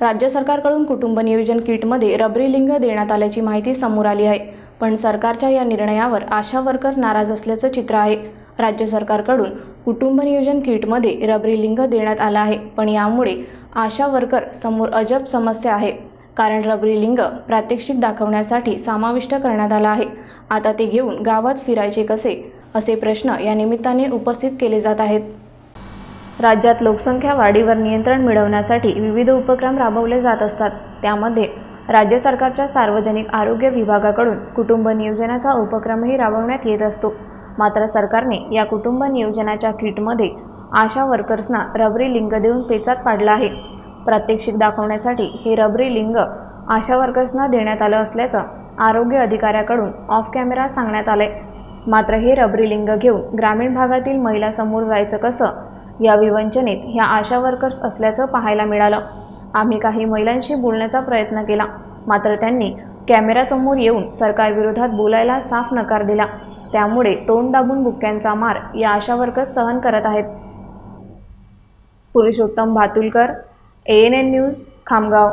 राज्य सरकारकडून कुटुंब नियोजन किटमध्ये रबरी लिंग देण्यात आल्याची माहिती समोर आली आहे। पण सरकारच्या या निर्णयावर आशा वर्कर नाराज असल्याचं चित्र आहे। राज्य सरकारकडून कुटुंब नियोजन किटमध्ये रबरी लिंग देण्यात आला आहे, पण यामुळे आशा वर्कर समोर अजब समस्या आहे। कारण रबरी लिंग प्रात्यक्षिक दाखवण्यासाठी समाविष्ट करण्यात आला आहे। आता ते घेऊन गावात फिरायचे कसे, असे प्रश्न या निमित्ताने उपस्थित केले जात आहेत। राज्यात लोकसंख्या वाढीवर नियंत्रण मिळवण्यासाठी विविध उपक्रम राबवले जात असतात। त्यामध्ये राज्य सरकारच्या सार्वजनिक आरोग्य विभागाकडून कुटुंब नियोजनाचा उपक्रमही राबवण्यात येत असतो। मात्र सरकारने या कुटुंब नियोजनाच्या किटमध्ये आशा वर्कर्सना रबरी लिंग देऊन पेचात पाडला आहे। प्रात्यक्षिक दाखवण्यासाठी हे रबरी लिंग आशा वर्कर्सना देण्यात आलं असल्याचं आरोग्य अधिकाऱ्याकडून ऑफ कॅमेरा सांगण्यात आले। मात्र हे रबरी लिंग घेऊन ग्रामीण भागातील महिलांसमोर जायचं कसं, या विवंचनेत ह्या आशा वर्कर्स असल्याचं पाहायला मिळालं। आम्ही काही महिलांशी बोलण्याचा प्रयत्न केला, मात्र त्यांनी कॅमेऱ्यासमोर येऊन सरकारविरोधात बोलायला साफ नकार दिला। त्यामुळे तोंड दाबून बुक्क्यांचा मार या आशा वर्कर्स सहन करत आहेत। Purushottam Bhatulkar, ANN news, Khamgaon.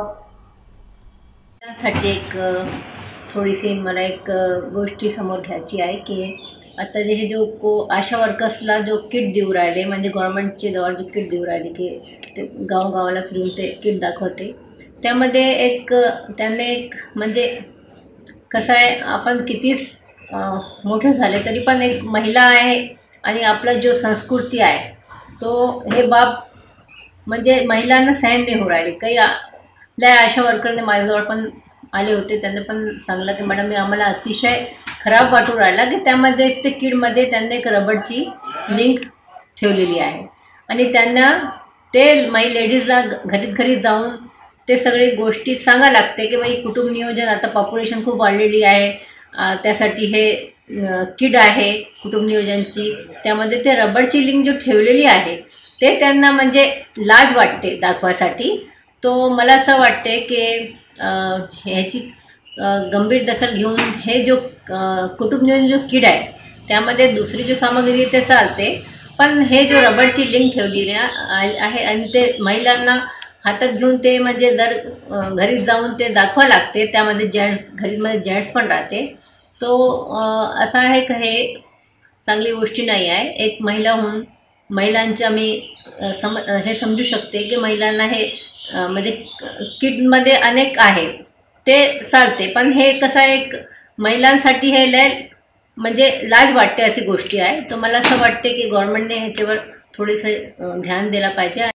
त्यासाठी थोडीशी मला गोष्टी समोर घ्यायची आहे की आता हे जो आशा वर्कर्सला जो किट देऊ राहिले, म्हणजे गव्हर्नमेंटचे द्वारा जो किट देऊ राहिले की ते गावागावाला फिरून ते किट दाखवते, त्यामध्ये त्यांनी म्हणजे कसं आहे, आपण कितीच मोठे झाले तरी पण एक महिला आहे आणि आपला जो संस्कृती आहे तो हे बाब म्हणजे महिलांना सहन नाही हो राहिली। काही आपल्या आशा वर्करने माझ्याजवळ पण आले होते, त्यांनी पण सांगलं की मॅडम आम्हाला अतिशय खराब वाटू राहिला की त्यामध्ये ते किटमध्ये त्यांनी एक रबरची लिंक ठेवलेली आहे आणि त्यांना ते लेडीजला घरी जाऊन ते सगळी गोष्टी सांगा लागते की बाई कुटुंब नियोजन आता पॉप्युलेशन खूप वाढलेली आहे, त्यासाठी हे किट आहे कुटुंब नियोजनची, त्यामध्ये ते रबरची लिंक जो ठेवलेली आहे ते त्यांना म्हणजे लाज वाटते दाखवायसाठी। तो मला असं वाटते की ह्याची गंभीर दखल घेऊन हे जो कुटुंब नियोजन जो किट आहे त्यामध्ये दुसरी जो सामग्री ते चालते, पण हे जो रबरची लिंक ठेवलेली आहे आणि ते महिलांना हातात घेऊन ते म्हणजे घरी जाऊन ते दाखवा लागते, त्यामध्ये घरीमध्ये जेंट्स पण राहते। तो असं आहे की हे चांगली गोष्टी नाही आहे। एक महिला होऊन महिलांच्या मी हे समजू शकते की महिलांना हे म्हणजे किटमध्ये अनेक आहे ते चालते, पण हे कसं एक महिलांसाठी हे म्हणजे लाज वाटते अशी गोष्टी आहे। तर मला असं वाटते की गव्हर्नमेंटने ह्याच्यावर थोडेसे ध्यान द्यायला पाहिजे।